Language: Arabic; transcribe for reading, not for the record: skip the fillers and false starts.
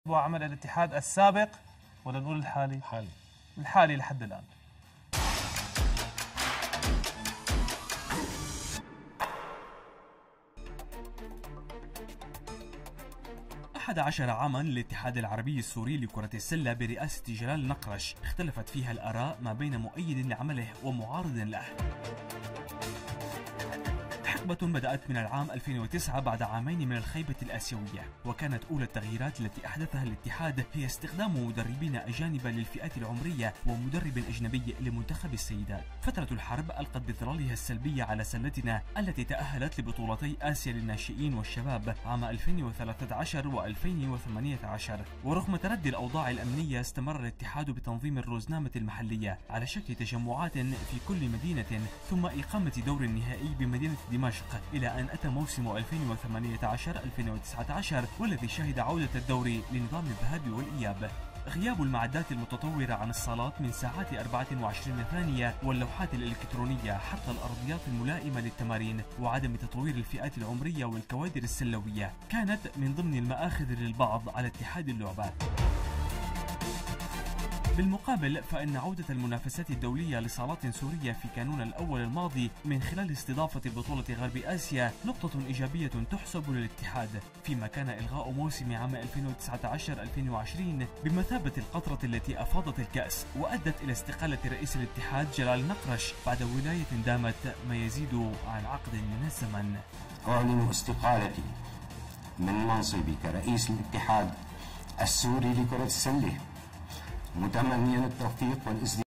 وعمل الاتحاد السابق ولا نقول الحالي؟ الحالي لحد الآن. أحد عشر عاما للاتحاد العربي السوري لكرة السلة برئاسة جلال نقرش اختلفت فيها الآراء ما بين مؤيد لعمله ومعارض له. حقبة بدأت من العام 2009 بعد عامين من الخيبة الآسيوية، وكانت أولى التغييرات التي أحدثها الاتحاد هي استخدام مدربين أجانب للفئات العمرية ومدرب أجنبي لمنتخب السيدات. فترة الحرب ألقت بظلالها السلبية على سلتنا التي تأهلت لبطولتي آسيا للناشئين والشباب عام 2013 و2018، ورغم تردي الأوضاع الأمنية استمر الاتحاد بتنظيم الروزنامة المحلية على شكل تجمعات في كل مدينة، ثم إقامة دور النهائي بمدينة دمشق، إلى أن أتى موسم 2018-2019 والذي شهد عودة الدوري لنظام الذهاب والإياب. غياب المعدات المتطورة عن الصالات من ساعات 24 ثانية واللوحات الإلكترونية حتى الأرضيات الملائمة للتمارين، وعدم تطوير الفئات العمرية والكوادر السلوية كانت من ضمن المآخذ للبعض على اتحاد اللعبات. بالمقابل فإن عودة المنافسات الدولية لصالات سورية في كانون الأول الماضي من خلال استضافة بطولة غرب آسيا نقطة إيجابية تحسب للاتحاد، فيما كان إلغاء موسم عام 2019-2020 بمثابة القطرة التي أفاضت الكأس وأدت إلى استقالة رئيس الاتحاد جلال نقرش بعد ولاية دامت ما يزيد عن عقد من الزمن. أعلن استقالتي من منصبي كرئيس الاتحاد السوري لكرة السلة، متمنيا التوفيق والازدهار